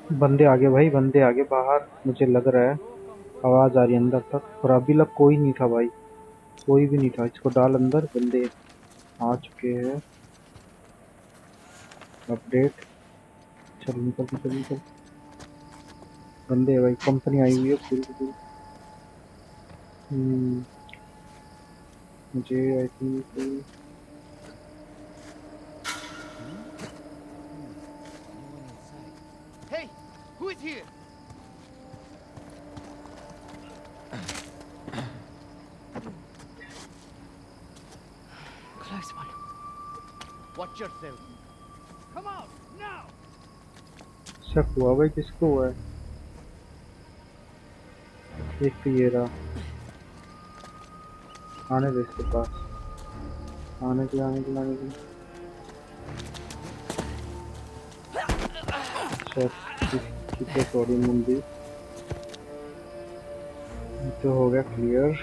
बंदे आगे भाई, बंदे आगे बाहर, मुझे लग रहा है। आवाज आ रही है अंदर तक, और अभी तक कोई नहीं था भाई। कोई भी नहीं था। इसको डाल अंदर, बंदे आ चुके हैं। अपडेट। चल निकल निकल निकल। बंदे हैं भाई, कंपनी आई हुई है पूरी की पूरी। हम्म, मुझे I think. No one inside. Hey, who is here? Close one. Watch yourself. Come out now. शक हुआ भाई, किसको हुआ है? एक तो ये रहा। आने दे इसके पास। आने दे आने दे आने दे। अच्छा, ठीक है, सॉरी मुंडी। तो हो गया क्लियर।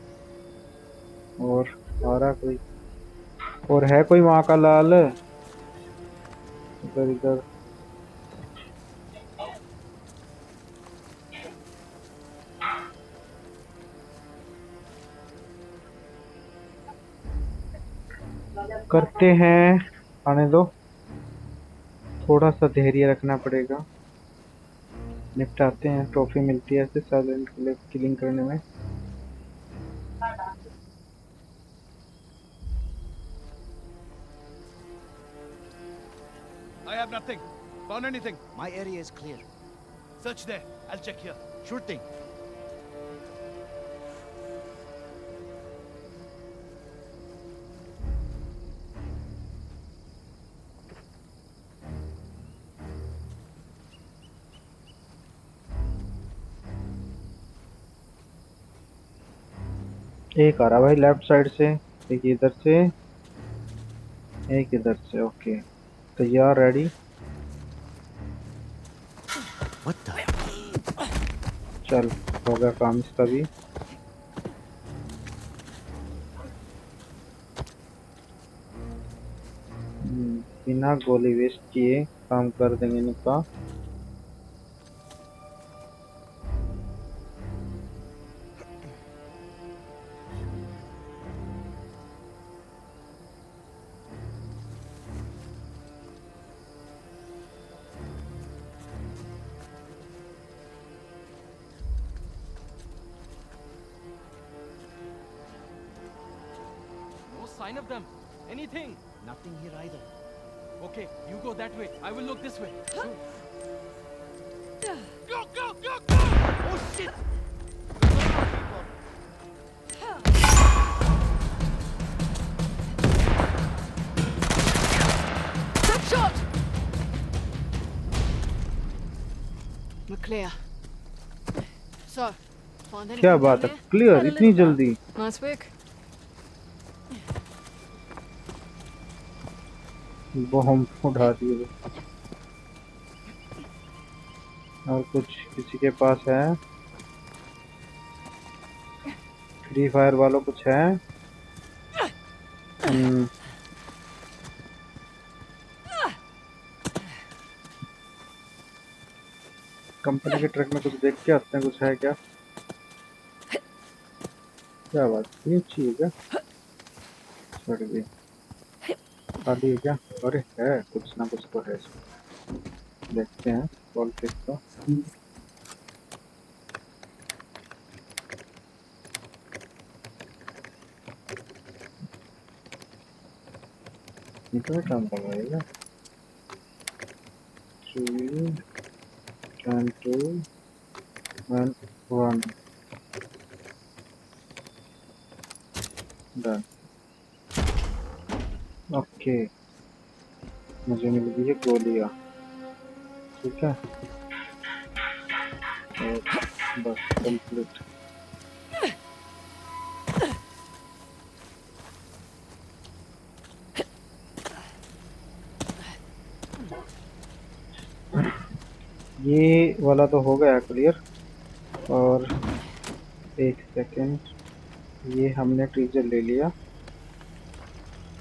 और आ रहा कोई? और है कोई वहाँ का लाल? इधर इधर। करते हैं। आने दो। थोड़ा सा धैर्य रखना पड़ेगा। निपटाते हैं, ट्रॉफी मिलती है ऐसे साइलेंट किलिंग करने में। I have nothing. Found anything? My area is clear. Search there. I'll check here. Sure thing. एक आ रहा भाई लेफ्ट साइड से। एक इधर से। एक इधर से। ओके, तैयार, रेडी। What the? चल, हो गया काम इसका भी। बिना गोली वेस्ट किए काम कर देंगे इनका। No sign of them. Anything? Nothing here either. Okay, you go that way. I will look this way. Sure. Go, go, go, go! Oh shit! Good shot! We're clear. So, find anything क्या down बात है, there? Clear Had a इतनी little जल्दी? Nice work. बम उठा दिए। और कुछ किसी के पास है? फ्री फायर वालों कुछ है? कंपनी के ट्रक में कुछ देख के आते हैं, कुछ है क्या? क्या बात, ये अच्छी है क्या? छोड़ दी। खाली है क्या? अरे है, कुछ ना कुछ तो है इसमें। देखते हैं पॉलिटिक्स का। इतना काम करवाएगा? 3 and 2 and 1 डन। ओके, मुझे मिल गई है गोलियां। ठीक है, और बस कंप्लीट। ये वाला तो हो गया क्लियर। और एक सेकेंड, ये हमने ट्रीजर ले लिया।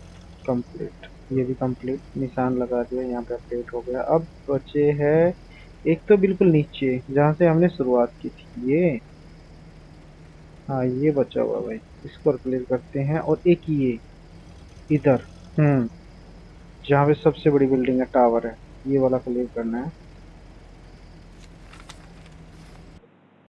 कंप्लीट, ये भी कंप्लीट, निशान लगा दिया यहाँ पे, अपडेट हो गया। अब बचे है एक तो बिल्कुल नीचे जहाँ से हमने शुरुआत की थी ये। हाँ ये बचा हुआ भाई, इसको क्लियर करते हैं। और एक ये इधर, जहाँ पे सबसे बड़ी बिल्डिंग है, टावर है, ये वाला क्लियर करना है।